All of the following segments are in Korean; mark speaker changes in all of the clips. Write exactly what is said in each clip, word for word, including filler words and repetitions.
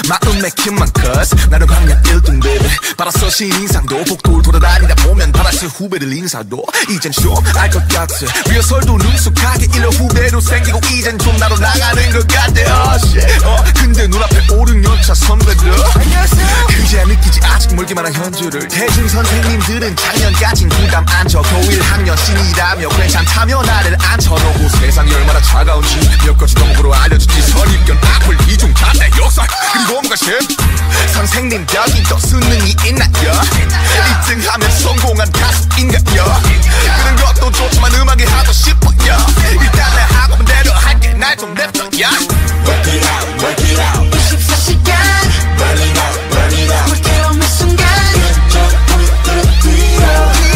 Speaker 1: 마음 맥힌만 cause 나는 광역 일 등 baby 받았어 신인상도 복도를 돌아다니다 보면 받았을 후배들 인사도 이젠 좀 알 것 같아 리허설도 능숙하게 일러 후배로 생기고 이젠 좀 나로 나가는 것 같아 oh shit 어 근데 눈앞에 오, 육 년 차 선배들 그제야 느끼지 아직 멀기만 한 현주를 대중 선생님들은 작년까진 부담 안 져 고일 학년 신이라며 괜찮다며 나를 앉혀놓고 세상이 얼마나 차가운지 몇 가지 덕으로 알려주지 선입견 악플 이중 잔대 역설 그리고 뭔가 싶 선생님 여기 또 수능이 있나요 일 등 하면 성공한 가수인가요 그런 것도 좋지만 음악이 하고 싶어요 일단 내 하고 대로 할게 날 좀 냅둬 야
Speaker 2: Work it out, work it out
Speaker 3: 이십사 시간
Speaker 2: Burn it out, burn it out
Speaker 3: 불태우는 순간
Speaker 2: 저 우리들은 뒤로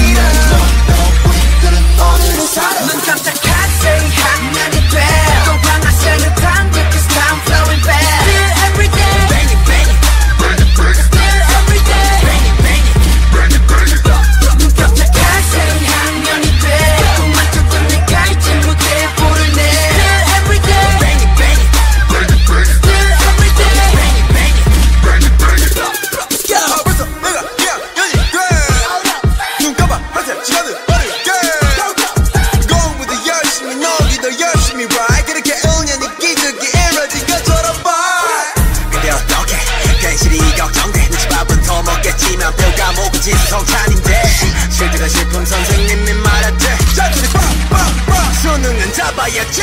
Speaker 2: 우리들은 오늘을 살아
Speaker 3: 눈 깜짝할 새이 학년이 돼 또 방아쇠를 당겨 cause time flowing back Still everyday
Speaker 1: Bang it bang it
Speaker 2: Bring it, bring it
Speaker 3: Still everyday
Speaker 1: Bang it bang it
Speaker 2: Bring it, bring it
Speaker 3: 눈 깜짝할 새이 학년이 돼 꿈만 쫓던 내가 이제 무대에 불을 내 Still everyday
Speaker 1: Bang it bang it
Speaker 2: Bring it, bring it
Speaker 3: Still everyday
Speaker 1: Bang it bang it
Speaker 2: Bring it, bring it
Speaker 1: 야 벌써 내가 학년이 돼눈 감아 하세 시간을 빠르게 Going with the 열심히 너기도 열심히 ride 그렇게 은연히 기적이 이뤄진 것처럼 boy 근데 어떡해 괜시리 걱정돼 내 집밥은 더 먹겠지만 별 까먹은 지수성찬인데 실제가 실품 선생님이 말했지 자투리 빵빵빵 수능은 잡아야지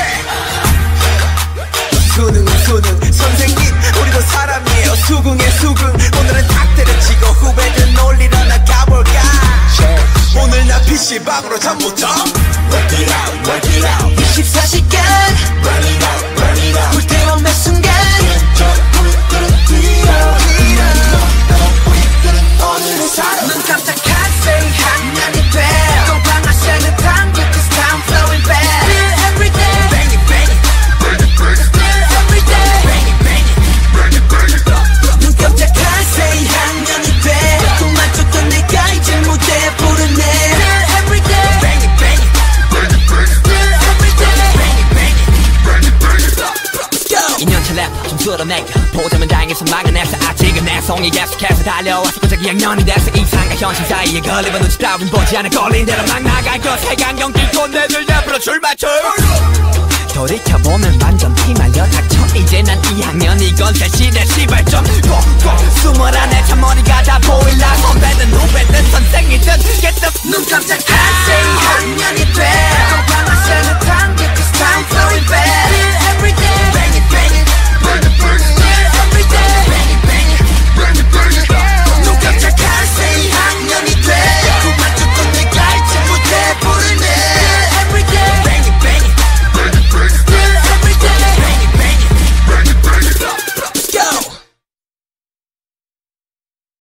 Speaker 1: 수능은 수능 선생님 우리도 사람이에요 수긍의 수긍 오늘은 탁대를 치고 후배들 놀리러 나가볼까 오늘 나 피씨방으로 잠 못 자
Speaker 2: Work it out, work it out
Speaker 3: 이십사 시간
Speaker 2: Burn it out, burn it out
Speaker 3: 불태우는 순간
Speaker 2: 저 우리들은 뒤로 우리들은 오늘을 살아
Speaker 3: 눈 깜짝할 새이 학년이 돼 또 방아쇠를 당겨 cause time flowing back Still everyday
Speaker 1: Bang it bang it
Speaker 2: Bring it, bring it
Speaker 3: Still everyday
Speaker 1: Bang it bang it
Speaker 2: Bring it, bring it
Speaker 3: 눈 깜짝할 새이 학년이 돼 꿈만 쫓던 내가 이제 무대에 불을 내 Still everyday
Speaker 1: Bang it bang it
Speaker 2: Bring it, bring it
Speaker 3: Still everyday
Speaker 1: Bang it bang it
Speaker 2: Bring it, bring it
Speaker 4: 이 년차 랩 좀 쓸어내겨 보자면 다행해서 막아냈어 아직은 내 송이 계속해서 달려와서 고작 이 학년이 됐어 이상과 현실 사이에 걸리면 눈치 따윈 보지 않아 걸린 대로 막 나갈 것 세강경 끼고 내들 옆으로 출발출 돌이켜보면 완전 피말려 닥쳐 이제 난 이 학년 이건 새 시대 시발점 꼭꼭 스물한에 참 머리가 다 보일라